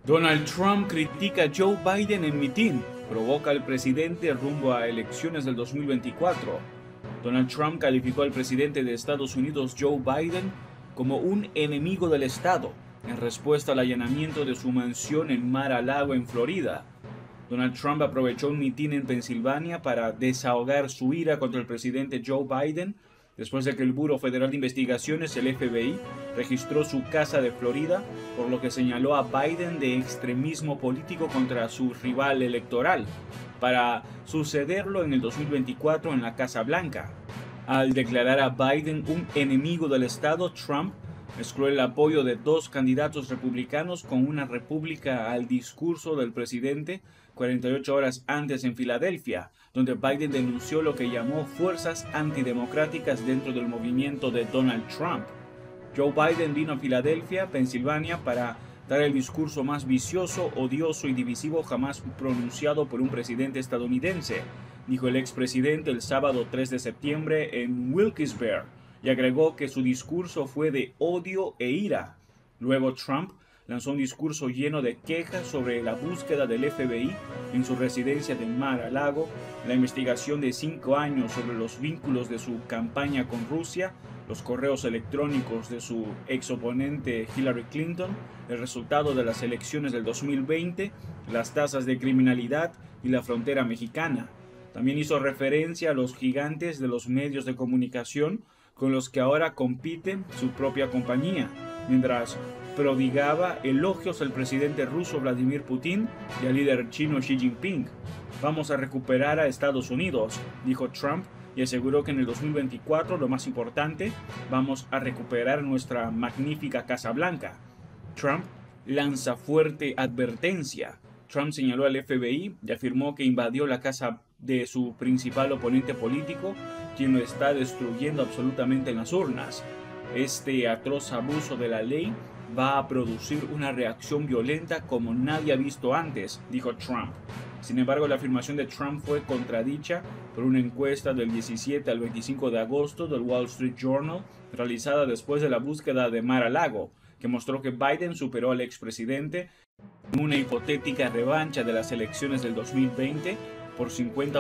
Donald Trump critica a Joe Biden en mitin, provoca al presidente rumbo a elecciones del 2024. Donald Trump calificó al presidente de Estados Unidos, Joe Biden, como un enemigo del Estado, en respuesta al allanamiento de su mansión en Mar-a-Lago, en Florida. Donald Trump aprovechó un mitin en Pensilvania para desahogar su ira contra el presidente Joe Biden, después de que el Buró Federal de Investigaciones, el FBI, registró su casa de Florida, por lo que señaló a Biden de extremismo político contra su rival electoral, para sucederlo en el 2024 en la Casa Blanca. Al declarar a Biden un enemigo del Estado, Trump mezcló el apoyo de dos candidatos republicanos con una réplica al discurso del presidente 48 horas antes en Filadelfia, donde Biden denunció lo que llamó fuerzas antidemocráticas dentro del movimiento de Donald Trump. Joe Biden vino a Filadelfia, Pensilvania, para dar el discurso más vicioso, odioso y divisivo jamás pronunciado por un presidente estadounidense, dijo el expresidente el sábado 3 de septiembre en Wilkes-Barre, y agregó que su discurso fue de odio e ira. Luego Trump lanzó un discurso lleno de quejas sobre la búsqueda del FBI en su residencia de Mar-a-Lago, la investigación de 5 años sobre los vínculos de su campaña con Rusia, los correos electrónicos de su exoponente Hillary Clinton, el resultado de las elecciones del 2020, las tasas de criminalidad y la frontera mexicana. También hizo referencia a los gigantes de los medios de comunicación con los que ahora compite su propia compañía, mientras prodigaba elogios al presidente ruso Vladimir Putin y al líder chino Xi Jinping. Vamos a recuperar a Estados Unidos, dijo Trump, y aseguró que en el 2024, lo más importante, vamos a recuperar nuestra magnífica Casa Blanca. Trump lanza fuerte advertencia. Trump señaló al FBI y afirmó que invadió la casa de su principal oponente político, quien lo está destruyendo absolutamente en las urnas. Este atroz abuso de la ley va a producir una reacción violenta como nadie ha visto antes, dijo Trump. Sin embargo, la afirmación de Trump fue contradicha por una encuesta del 17 al 25 de agosto del Wall Street Journal, realizada después de la búsqueda de Mar-a-Lago, que mostró que Biden superó al expresidente en una hipotética revancha de las elecciones del 2020 por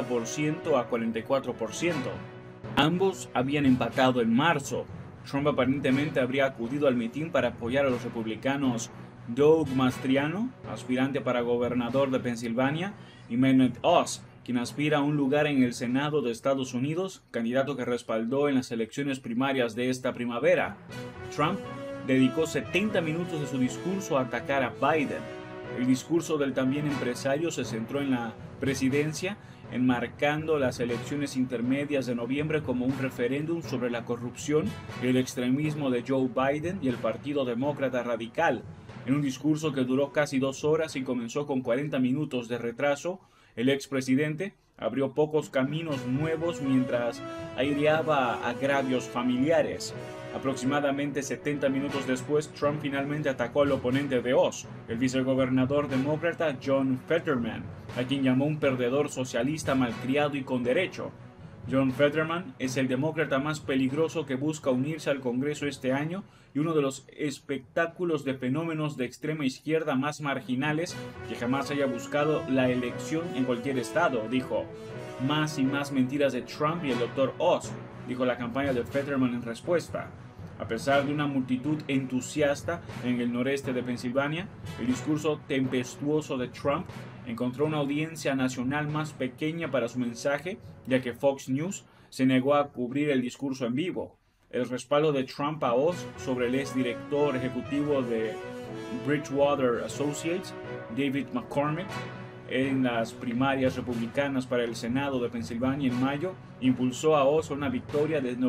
50% a 44%. Ambos habían empatado en marzo. Trump aparentemente habría acudido al mitin para apoyar a los republicanos Doug Mastriano, aspirante para gobernador de Pensilvania, y Mehmet Oz, quien aspira a un lugar en el Senado de Estados Unidos, candidato que respaldó en las elecciones primarias de esta primavera. Trump dedicó 70 minutos de su discurso a atacar a Biden. El discurso del también empresario se centró en la presidencia, enmarcando las elecciones intermedias de noviembre como un referéndum sobre la corrupción y el extremismo de Joe Biden y el Partido Demócrata Radical. En un discurso que duró casi 2 horas y comenzó con 40 minutos de retraso, el expresidente abrió pocos caminos nuevos mientras aireaba agravios familiares. Aproximadamente 70 minutos después, Trump finalmente atacó al oponente de Oz, el vicegobernador demócrata John Fetterman, a quien llamó un perdedor socialista malcriado y con derecho. John Fetterman es el demócrata más peligroso que busca unirse al Congreso este año y uno de los espectáculos de fenómenos de extrema izquierda más marginales que jamás haya buscado la elección en cualquier estado, dijo. Más y más mentiras de Trump y el Dr. Oz, dijo la campaña de Fetterman en respuesta. A pesar de una multitud entusiasta en el noreste de Pensilvania, el discurso tempestuoso de Trump encontró una audiencia nacional más pequeña para su mensaje, ya que Fox News se negó a cubrir el discurso en vivo. El respaldo de Trump a Oz sobre el exdirector ejecutivo de Bridgewater Associates, David McCormick, en las primarias republicanas para el Senado de Pensilvania en mayo, impulsó a Oz a una victoria de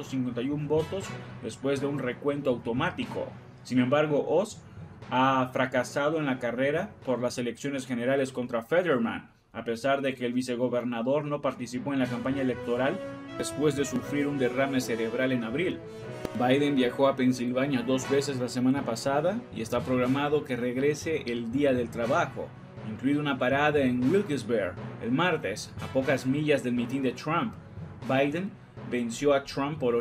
951 votos después de un recuento automático. Sin embargo, Oz ha fracasado en la carrera por las elecciones generales contra Fetterman, a pesar de que el vicegobernador no participó en la campaña electoral después de sufrir un derrame cerebral en abril. Biden viajó a Pensilvania 2 veces la semana pasada y está programado que regrese el día del trabajo, incluida una parada en Wilkes-Barre el martes, a pocas millas del mitin de Trump. Biden venció a Trump por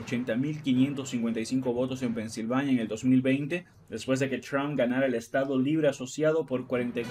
80.555 votos en Pensilvania en el 2020, después de que Trump ganara el Estado Libre Asociado por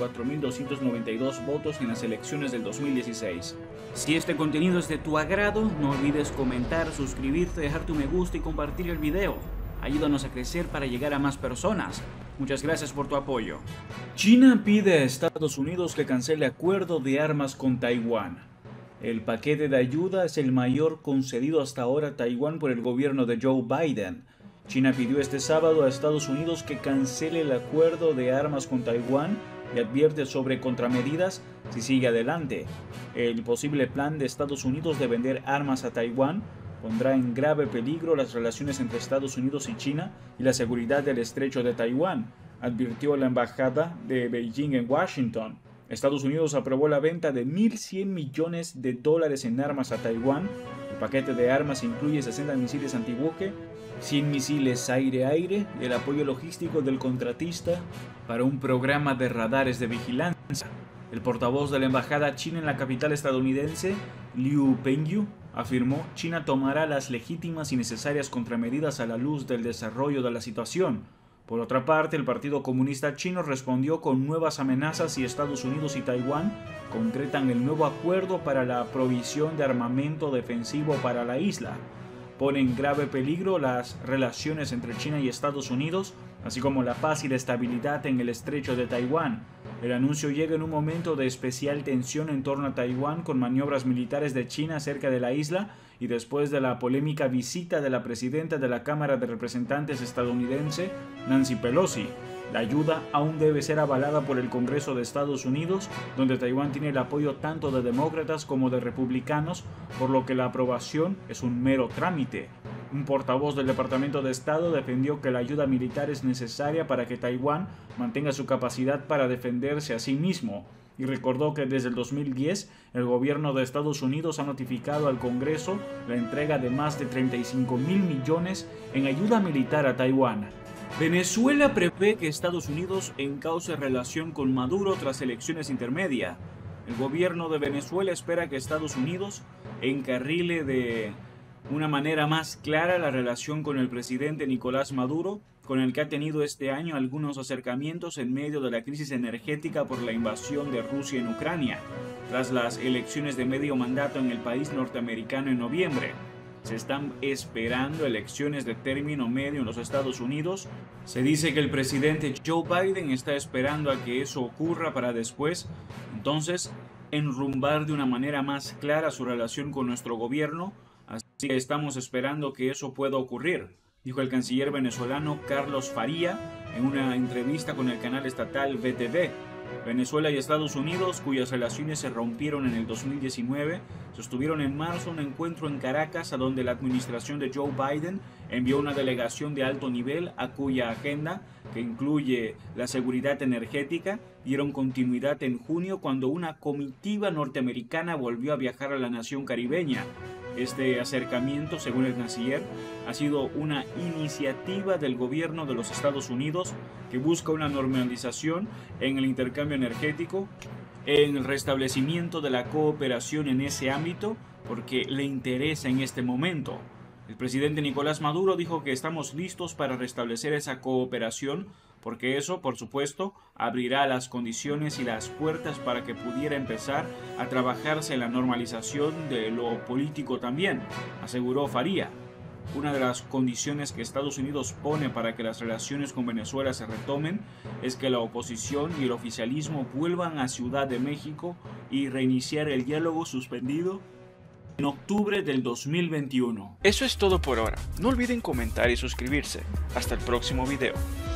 44.292 votos en las elecciones del 2016. Si este contenido es de tu agrado, no olvides comentar, suscribirte, dejar tu me gusta y compartir el video. Ayúdanos a crecer para llegar a más personas. Muchas gracias por tu apoyo. China pide a Estados Unidos que cancele acuerdo de armas con Taiwán. El paquete de ayuda es el mayor concedido hasta ahora a Taiwán por el gobierno de Joe Biden. China pidió este sábado a Estados Unidos que cancele el acuerdo de armas con Taiwán y advierte sobre contramedidas si sigue adelante. El posible plan de Estados Unidos de vender armas a Taiwán pondrá en grave peligro las relaciones entre Estados Unidos y China y la seguridad del estrecho de Taiwán, advirtió la embajada de Beijing en Washington. Estados Unidos aprobó la venta de $1.100 millones en armas a Taiwán. El paquete de armas incluye 60 misiles antibuque, 100 misiles aire-aire y el apoyo logístico del contratista para un programa de radares de vigilancia. El portavoz de la embajada china en la capital estadounidense, Liu Pengyu, afirmó: China tomará las legítimas y necesarias contramedidas a la luz del desarrollo de la situación. Por otra parte, el Partido Comunista Chino respondió con nuevas amenazas si Estados Unidos y Taiwán concretan el nuevo acuerdo para la provisión de armamento defensivo para la isla. Pone en grave peligro las relaciones entre China y Estados Unidos, así como la paz y la estabilidad en el estrecho de Taiwán. El anuncio llega en un momento de especial tensión en torno a Taiwán, con maniobras militares de China cerca de la isla y después de la polémica visita de la presidenta de la Cámara de Representantes estadounidense, Nancy Pelosi. La ayuda aún debe ser avalada por el Congreso de Estados Unidos, donde Taiwán tiene el apoyo tanto de demócratas como de republicanos, por lo que la aprobación es un mero trámite. Un portavoz del Departamento de Estado defendió que la ayuda militar es necesaria para que Taiwán mantenga su capacidad para defenderse a sí mismo, y recordó que desde el 2010 el gobierno de Estados Unidos ha notificado al Congreso la entrega de más de $35.000 millones en ayuda militar a Taiwán. Venezuela prevé que Estados Unidos encauce relación con Maduro tras elecciones intermedias. El gobierno de Venezuela espera que Estados Unidos encarrile de una manera más clara la relación con el presidente Nicolás Maduro, con el que ha tenido este año algunos acercamientos en medio de la crisis energética por la invasión de Rusia en Ucrania, tras las elecciones de medio mandato en el país norteamericano en noviembre. Se están esperando elecciones de término medio en los Estados Unidos. Se dice que el presidente Joe Biden está esperando a que eso ocurra para después, entonces, enrumbar de una manera más clara su relación con nuestro gobierno. Así que estamos esperando que eso pueda ocurrir, dijo el canciller venezolano Carlos Faría en una entrevista con el canal estatal VTV. Venezuela y Estados Unidos, cuyas relaciones se rompieron en el 2019, sostuvieron en marzo un encuentro en Caracas, a donde la administración de Joe Biden envió una delegación de alto nivel a cuya agenda, que incluye la seguridad energética, dieron continuidad en junio, cuando una comitiva norteamericana volvió a viajar a la nación caribeña. Este acercamiento, según el canciller, ha sido una iniciativa del gobierno de los Estados Unidos que busca una normalización en el intercambio energético, en el restablecimiento de la cooperación en ese ámbito, porque le interesa en este momento. El presidente Nicolás Maduro dijo que estamos listos para restablecer esa cooperación, porque eso, por supuesto, abrirá las condiciones y las puertas para que pudiera empezar a trabajarse en la normalización de lo político también, aseguró Faría. Una de las condiciones que Estados Unidos pone para que las relaciones con Venezuela se retomen es que la oposición y el oficialismo vuelvan a Ciudad de México y reiniciar el diálogo suspendido en octubre del 2021. Eso es todo por ahora. No olviden comentar y suscribirse. Hasta el próximo video.